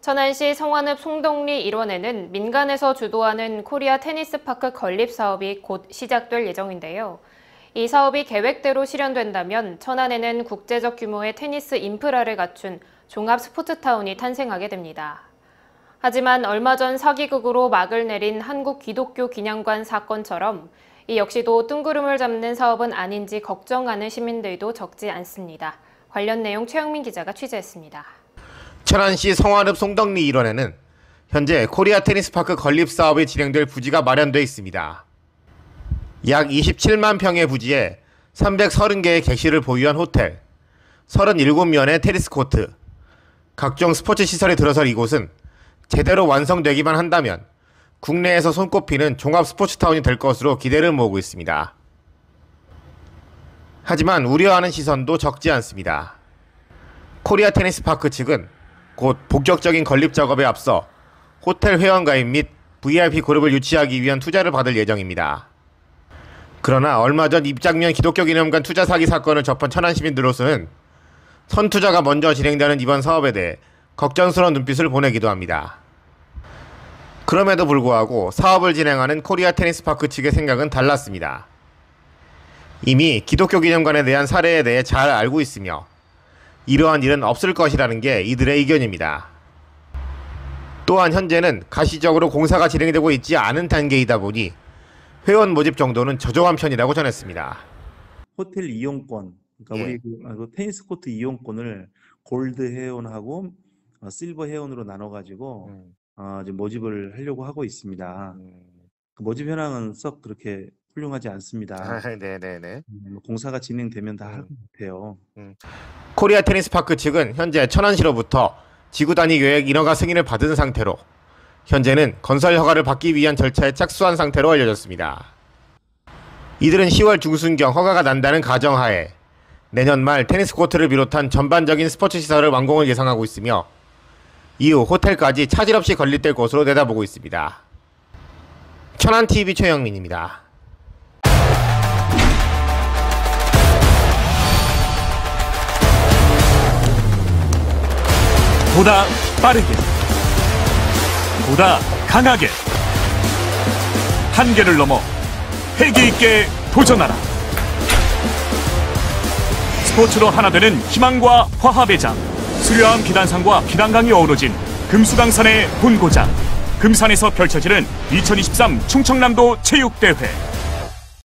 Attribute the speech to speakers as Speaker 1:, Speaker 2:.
Speaker 1: 천안시 성완읍 송덕리 일원에는 민간에서 주도하는 코리아 테니스파크 건립 사업이 곧 시작될 예정인데요. 이 사업이 계획대로 실현된다면 천안에는 국제적 규모의 테니스 인프라를 갖춘 종합 스포츠타운이 탄생하게 됩니다. 하지만 얼마 전 사기극으로 막을 내린 한국 기독교 기념관 사건처럼 이 역시도 뜬구름을 잡는 사업은 아닌지 걱정하는 시민들도 적지 않습니다. 관련 내용 최영민 기자가 취재했습니다.
Speaker 2: 천안시 성완읍 송덕리 일원에는 현재 코리아 테니스파크 건립 사업이 진행될 부지가 마련돼 있습니다. 약 27만 평의 부지에 330개의 객실을 보유한 호텔, 37면의 테니스 코트, 각종 스포츠 시설이 들어설 이곳은 제대로 완성되기만 한다면 국내에서 손꼽히는 종합 스포츠타운이 될 것으로 기대를 모으고 있습니다. 하지만 우려하는 시선도 적지 않습니다. 코리아 테니스파크 측은 곧 본격적인 건립 작업에 앞서 호텔 회원가입 및 VIP 그룹을 유치하기 위한 투자를 받을 예정입니다. 그러나 얼마 전 입장면 기독교 기념관 투자 사기 사건을 접한 천안 시민들로서는 선투자가 먼저 진행되는 이번 사업에 대해 걱정스러운 눈빛을 보내기도 합니다. 그럼에도 불구하고 사업을 진행하는 코리아 테니스파크 측의 생각은 달랐습니다. 이미 기독교 기념관에 대한 사례에 대해 잘 알고 있으며 이러한 일은 없을 것이라는 게 이들의 의견입니다. 또한 현재는 가시적으로 공사가 진행되고 있지 않은 단계이다 보니 회원 모집 정도는 저조한 편이라고 전했습니다.
Speaker 3: 호텔 이용권, 그러니까 우리 테니스 코트 이용권을 골드 회원하고 실버 회원으로 나눠가지고 이제 모집을 하려고 하고 있습니다. 그 모집 현황은 썩 그렇게 훌륭하지 않습니다.
Speaker 2: 네네네.
Speaker 3: 공사가 진행되면 다 할 것 같아요.
Speaker 2: 코리아 테니스파크 측은 현재 천안시로부터 지구 단위 계획 인허가 승인을 받은 상태로 현재는 건설 허가를 받기 위한 절차에 착수한 상태로 알려졌습니다. 이들은 10월 중순경 허가가 난다는 가정하에 내년 말 테니스 코트를 비롯한 전반적인 스포츠 시설을 완공을 예상하고 있으며 이후 호텔까지 차질 없이 건립될 것으로 내다보고 있습니다. 천안TV 최영민입니다.
Speaker 4: 보다 빠르게, 보다 강하게, 한계를 넘어 패기 있게 도전하라. 스포츠로 하나 되는 희망과 화합의 장, 수려한 비단상과 비단강이 어우러진 금수강산의 본고장, 금산에서 펼쳐지는 2023 충청남도 체육대회.